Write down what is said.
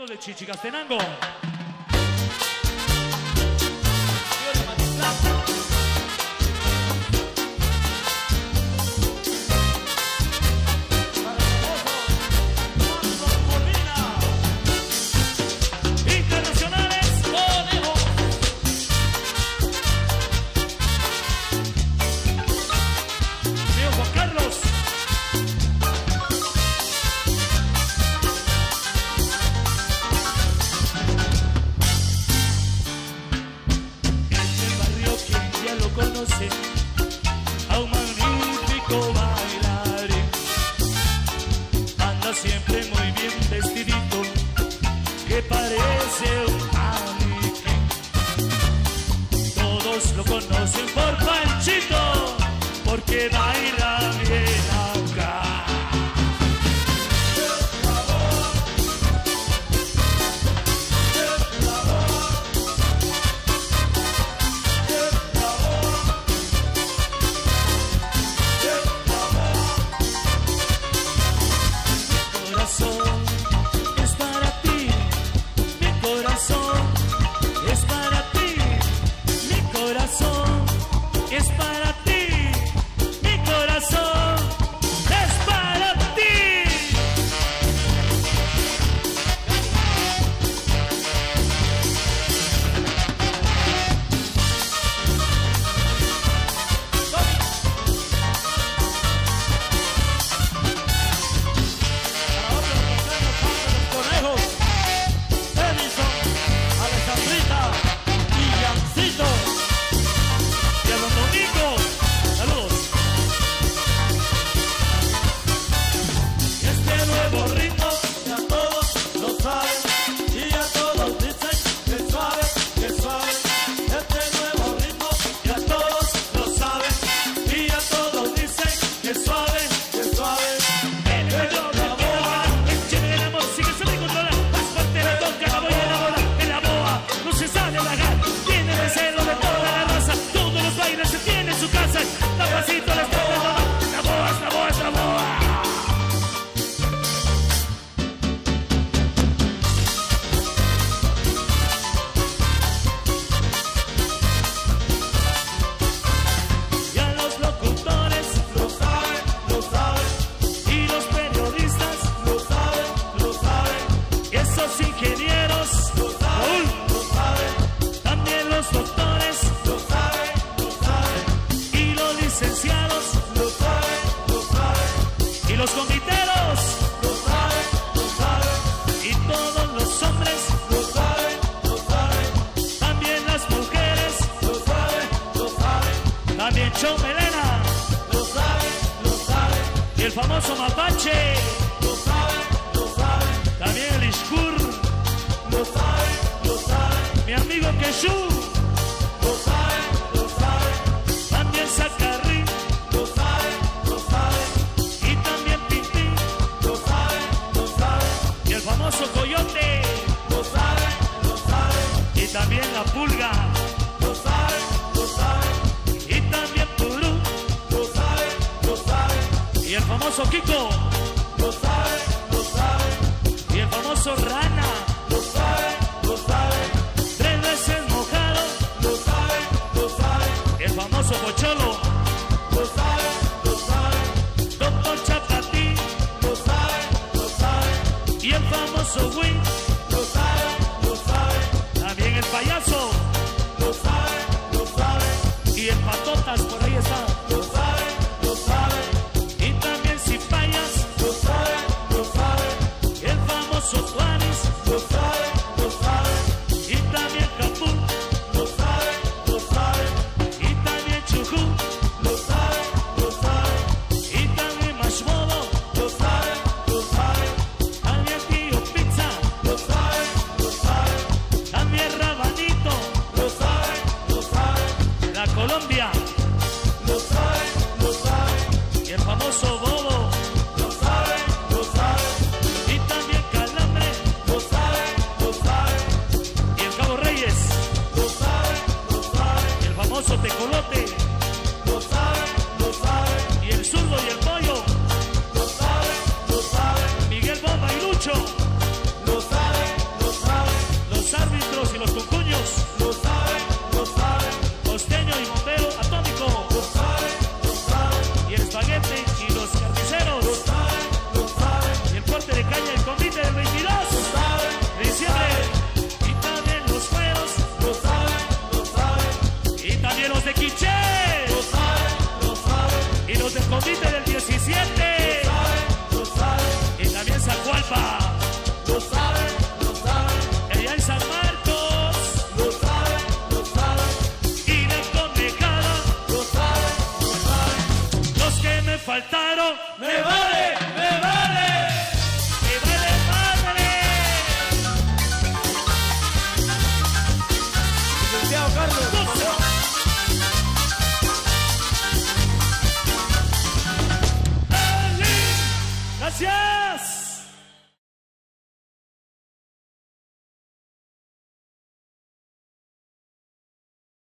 amigos de Chichicastenango. A un magnífico bailarín, anda siempre muy bien vestidito, que parece un maniquí. Todos lo conocen por Panchito, porque baila bien acá. Los confiteros lo saben, y todos los hombres lo saben, también las mujeres lo saben, también Chomelena, lo saben, y el famoso Mapache, lo saben, también el Ishkur, lo saben, mi amigo Keshu, lo saben, también Zacarri, lo saben, y también Pintín, lo saben, y el famoso Coyote, lo saben, y también la Pulga, lo saben, y también Purú, lo saben, y el famoso Kiko, lo saben, y el famoso Rana, lo saben, 3 veces mojado, lo saben, el famoso Pocholo, lo saben, Doctor Chapatí, lo saben, y el famoso Win, lo saben, también el payaso, lo saben, y el Patotas, por ahí está, lo saben, y también Cipayas, lo saben, y el famoso Tuanis, lo saben.